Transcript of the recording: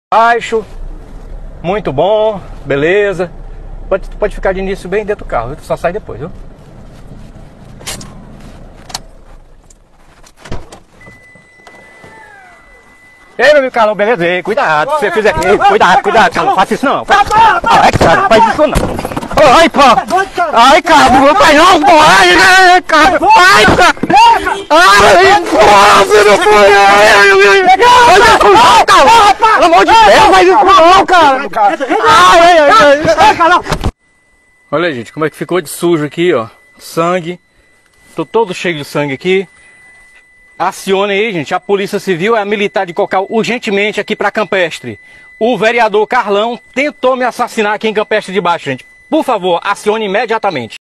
Baixo, muito bom, beleza. Pode ficar de início bem dentro do carro, só sai depois, viu? Ei, meu amigo Carlão, beleza? Ei, cuidado, se você fizer. Ei, cuidado, Carlão, não faça isso não. Ai, cara, não faz isso não. Ai, pô! Ai, cara, não faz não, pô! Ai, cara! Ai, cara! Ai, pô, você não foi! Ai, pelo amor de Deus, faz isso não, cara! Olha, gente, como é que ficou de sujo aqui, ó. Sangue. Tô todo cheio de sangue aqui. Acione aí, gente, a Polícia Civil e a Militar de Cocal urgentemente aqui para Campestre. O vereador Carlão tentou me assassinar aqui em Campestre de Baixo, gente. Por favor, acione imediatamente.